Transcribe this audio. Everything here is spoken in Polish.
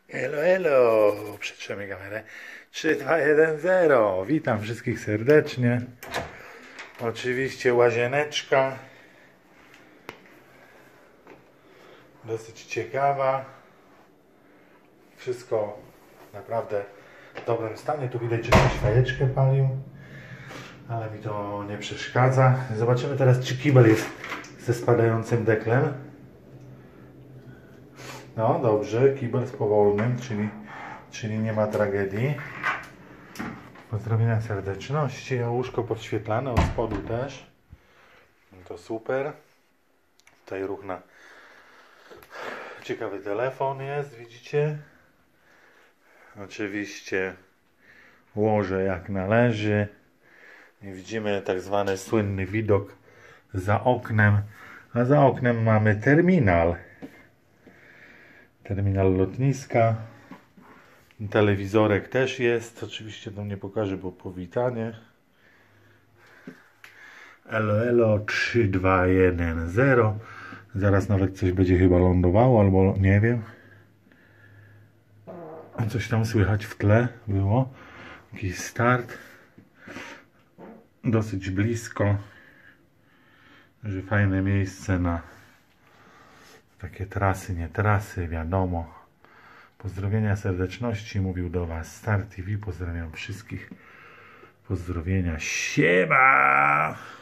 Elo, elo, przytrzymaj kamerę. 3, 2, 1, 0. Witam wszystkich serdecznie. Oczywiście łazieneczka. Dosyć ciekawa. Wszystko naprawdę w dobrym stanie. Tu widać, że ktoś fajeczkę palił, ale mi to nie przeszkadza. Zobaczymy teraz, czy kibel jest ze spadającym deklem. No dobrze, kibel z powolnym, czyli nie ma tragedii. Pozdrowienia serdeczności, a łóżko podświetlane od spodu też. To super. Tutaj ruch na ciekawy telefon jest, widzicie? Oczywiście łoże jak należy. I widzimy tak zwany słynny widok za oknem. A za oknem mamy terminal. Terminal lotniska. Telewizorek też jest. Oczywiście to nie pokażę, bo powitanie. Elo, elo, 3, 2, 1, 0. Zaraz nawet coś będzie chyba lądowało, albo nie wiem. Coś tam słychać w tle było. Jakiś start. Dosyć blisko. Że fajne miejsce na takie trasy, nie trasy, wiadomo. Pozdrowienia serdeczności, mówił do Was Star TV. Pozdrawiam wszystkich. Pozdrowienia. Siema!